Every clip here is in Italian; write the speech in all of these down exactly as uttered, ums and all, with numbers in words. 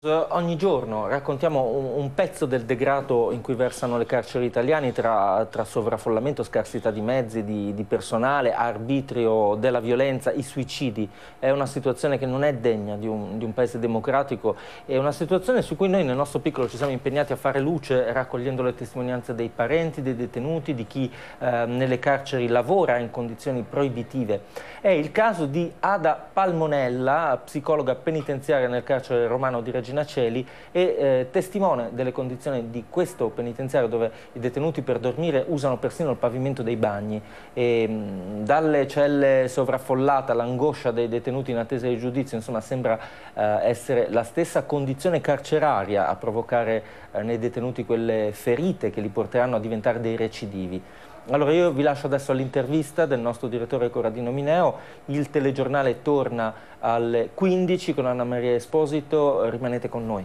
Ogni giorno raccontiamo un, un pezzo del degrado in cui versano le carceri italiane tra, tra sovraffollamento, scarsità di mezzi, di, di personale, arbitrio della violenza, i suicidi. È una situazione che non è degna di un, di un paese democratico, è una situazione su cui noi nel nostro piccolo ci siamo impegnati a fare luce raccogliendo le testimonianze dei parenti, dei detenuti, di chi eh, nelle carceri lavora in condizioni proibitive. È il caso di Ada Palmonella, psicologa penitenziaria nel carcere romano di Regina Coeli e eh, testimone delle condizioni di questo penitenziario dove i detenuti per dormire usano persino il pavimento dei bagni e mh, dalle celle sovraffollate all'angoscia dei detenuti in attesa di giudizio, insomma sembra eh, essere la stessa condizione carceraria a provocare eh, nei detenuti quelle ferite che li porteranno a diventare dei recidivi. Allora io vi lascio adesso all'intervista del nostro direttore Corradino Mineo. Il telegiornale torna alle quindici con Anna Maria Esposito, rimanete con noi.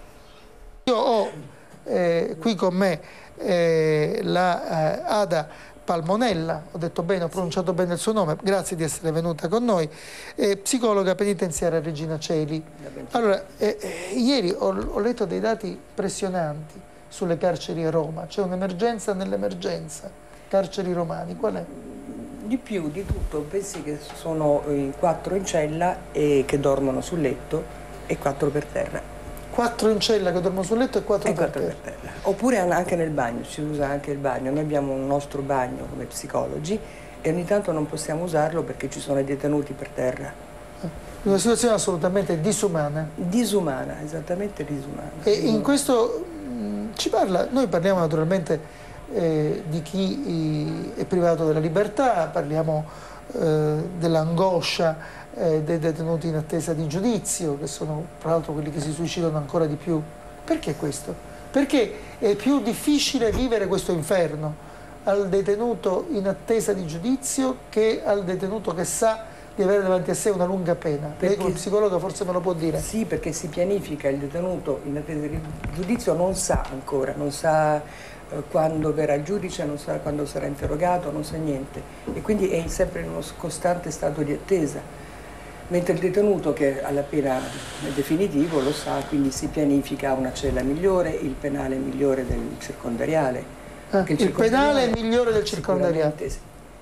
Io ho eh, qui con me eh, la eh, Ada Palmonella, ho detto bene, ho pronunciato bene il suo nome, grazie di essere venuta con noi, eh, psicologa penitenziaria Regina Coeli. Allora, eh, eh, ieri ho, ho letto dei dati impressionanti sulle carceri a Roma, c'è un'emergenza nell'emergenza. Carceri romani, qual è? Di più, di tutto, pensi che sono in quattro in cella e che dormono sul letto e quattro per terra. Quattro in cella che dormono sul letto e quattro, e per, quattro terra. per terra. Oppure anche nel bagno, si usa anche il bagno. Noi abbiamo un nostro bagno come psicologi e ogni tanto non possiamo usarlo perché ci sono i detenuti per terra. Una situazione assolutamente disumana. Disumana, esattamente disumana. E in questo mh, ci parla, noi parliamo naturalmente Eh, di chi è privato della libertà, parliamo eh, dell'angoscia eh, dei detenuti in attesa di giudizio, che sono tra l'altro quelli che si suicidano ancora di più. Perché questo? Perché è più difficile vivere questo inferno al detenuto in attesa di giudizio che al detenuto che sa di avere davanti a sé una lunga pena. Perché? Lei come psicologa forse me lo può dire. Sì, perché si pianifica, il detenuto in attesa di giudizio non sa ancora, non sa quando verrà il giudice, non sa quando sarà interrogato, non sa niente e quindi è sempre in uno costante stato di attesa, mentre il detenuto che alla pena è definitivo lo sa, quindi si pianifica una cella migliore, il penale migliore del circondariale. Ah, il, il penale migliore del circondariale. Sì.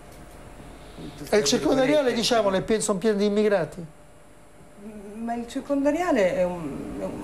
E il circondariale, diciamolo, sono pieno di immigrati? Ma il circondariale è un... È un...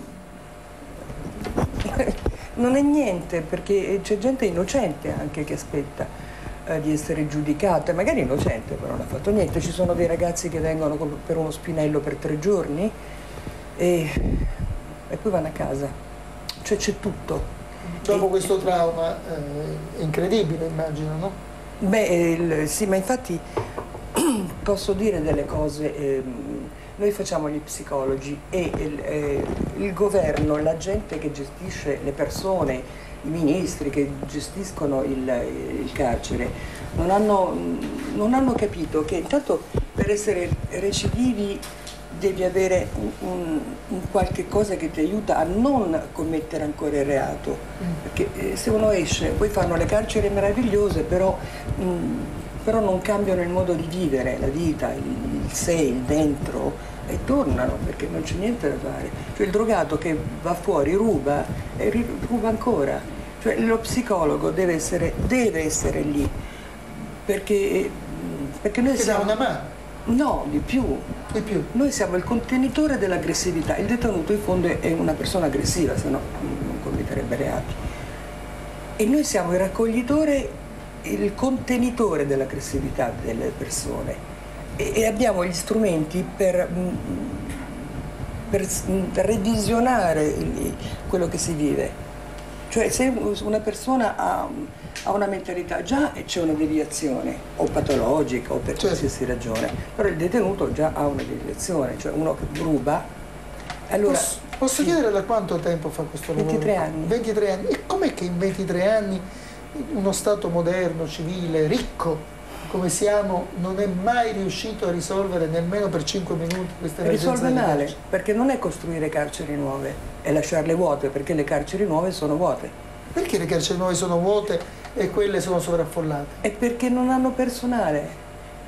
non è niente, perché c'è gente innocente anche che aspetta eh, di essere giudicata, magari innocente però non ha fatto niente. Ci sono dei ragazzi che vengono per uno spinello per tre giorni e, e poi vanno a casa, cioè c'è tutto. Dopo e, questo trauma eh, incredibile, immagino, no? Beh, il, sì, ma infatti posso dire delle cose. Eh, Noi facciamo gli psicologi e il, eh, il governo, la gente che gestisce le persone, i ministri che gestiscono il, il carcere, non hanno, non hanno capito che intanto per essere recidivi devi avere un, un, un qualche cosa che ti aiuta a non commettere ancora il reato. Perché eh, se uno esce, poi fanno le carceri meravigliose, però, mh, però non cambiano il modo di vivere, la vita, il, il sé, il dentro, e tornano perché non c'è niente da fare. Cioè il drogato che va fuori ruba e ruba ancora. Cioè lo psicologo deve essere, deve essere lì perché, perché noi che siamo... dà una mano? No, di più. Di più. Noi siamo il contenitore dell'aggressività. Il detenuto in fondo è una persona aggressiva, se no non commetterebbe reati. E noi siamo il raccoglitore, il contenitore dell'aggressività delle persone. E abbiamo gli strumenti per, per revisionare quello che si vive. Cioè se una persona ha, ha una mentalità, già c'è una deviazione, o patologica o per certo. qualsiasi ragione, però il detenuto già ha una deviazione, cioè uno che ruba. Allora, posso posso sì. chiedere da quanto tempo fa questo lavoro? ventitré anni. ventitré anni. E com'è che in ventitré anni uno Stato moderno, civile, ricco, come siamo, non è mai riuscito a risolvere nemmeno per cinque minuti questa emergenza? Risolve male, perché non è costruire carceri nuove, è lasciarle vuote, perché le carceri nuove sono vuote. Perché le carceri nuove sono vuote e quelle sono sovraffollate? È perché non hanno personale.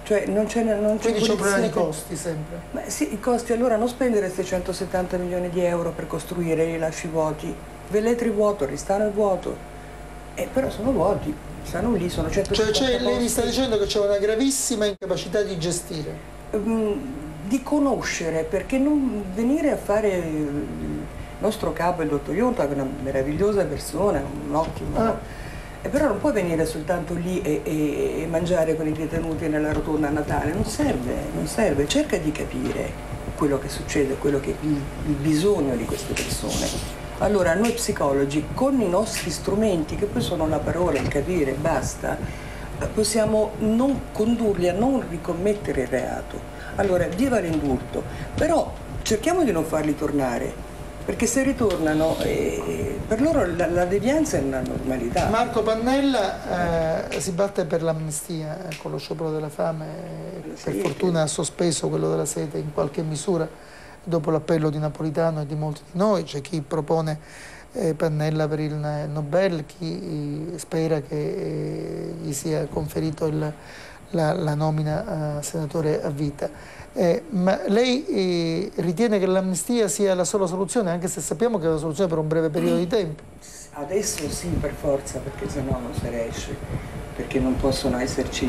Cioè non c'è, non Quindi c'è un problema di per... costi sempre. Ma sì, i costi, allora non spendere seicentosettanta milioni di euro per costruire i rilasci vuoti, velletri vuoto, ristano il vuoto, eh, però sono vuoti, stanno lì, sono centosettanta Cioè, cioè lei mi posti. sta dicendo che c'è una gravissima incapacità di gestire. Mm, di conoscere, perché non venire a fare il nostro capo, il dottor Ionta, che è una meravigliosa persona, un ottimo... Ah. E però non puoi venire soltanto lì e, e, e mangiare con i detenuti nella rotonda a Natale, non serve, non serve, cerca di capire quello che succede, quello che il, il bisogno di queste persone. Allora noi psicologi, con i nostri strumenti, che poi sono la parola, il capire, basta, possiamo non condurli a non ricommettere il reato. Allora viva l'indulto, però cerchiamo di non farli tornare. Perché se ritornano, eh, per loro la, la devianza è una normalità. Marco Pannella eh, si batte per l'amnistia eh, con lo sciopero della fame, eh, per sì, fortuna che... ha sospeso quello della sete in qualche misura dopo l'appello di Napolitano e di molti di noi. C'è chi propone eh, Pannella per il Nobel, chi eh, spera che eh, gli sia conferito il, la, la nomina a senatore a vita. Eh, ma lei eh, ritiene che l'amnistia sia la sola soluzione, anche se sappiamo che è una soluzione per un breve periodo di tempo? Adesso sì, per forza, perché sennò non se ne esce, perché non possono esserci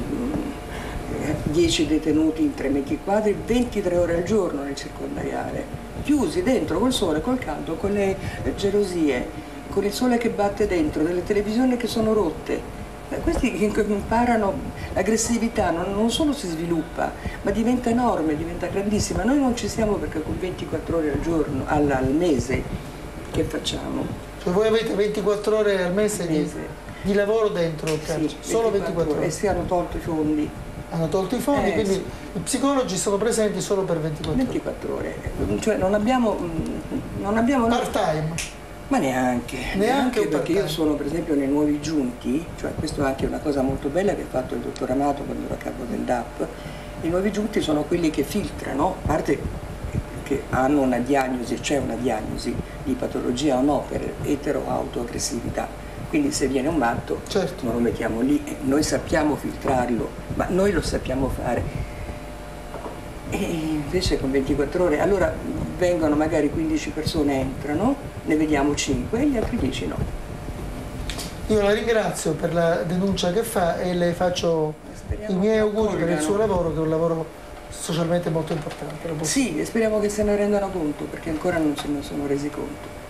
dieci detenuti in tre metri quadri, ventitré ore al giorno nel circondariale, chiusi dentro col sole, col caldo, con le gelosie, con il sole che batte dentro, delle televisioni che sono rotte. Questi che imparano l'aggressività non, non solo si sviluppa, ma diventa enorme, diventa grandissima. Noi non ci siamo perché con ventiquattro ore al giorno, al, al mese, che facciamo? Cioè voi avete ventiquattro ore al mese, mese. Di, di lavoro dentro il carcere? Sì, solo ventiquattro ore? E si hanno tolto i fondi. Hanno tolto i fondi, eh, quindi sì. I psicologi sono presenti solo per ventiquattro ore? ventiquattro ore, cioè non abbiamo... Non abbiamo part time? Ma neanche, neanche, neanche perché io sono per esempio nei nuovi giunti, cioè questo è anche una cosa molto bella che ha fatto il dottor Amato quando era capo del D A P, i nuovi giunti sono quelli che filtrano, a parte che hanno una diagnosi, c'è una diagnosi di patologia o no per etero-autoaggressività, quindi se viene un matto certo. non lo mettiamo lì, noi sappiamo filtrarlo, ma noi lo sappiamo fare. E invece con ventiquattro ore, allora vengono magari quindici persone, entrano, ne vediamo cinque e gli altri dieci no. Io la ringrazio per la denuncia che fa e le faccio speriamo i miei auguri per il suo lavoro, che è un lavoro socialmente molto importante. Sì, e speriamo che se ne rendano conto, perché ancora non se ne sono resi conto.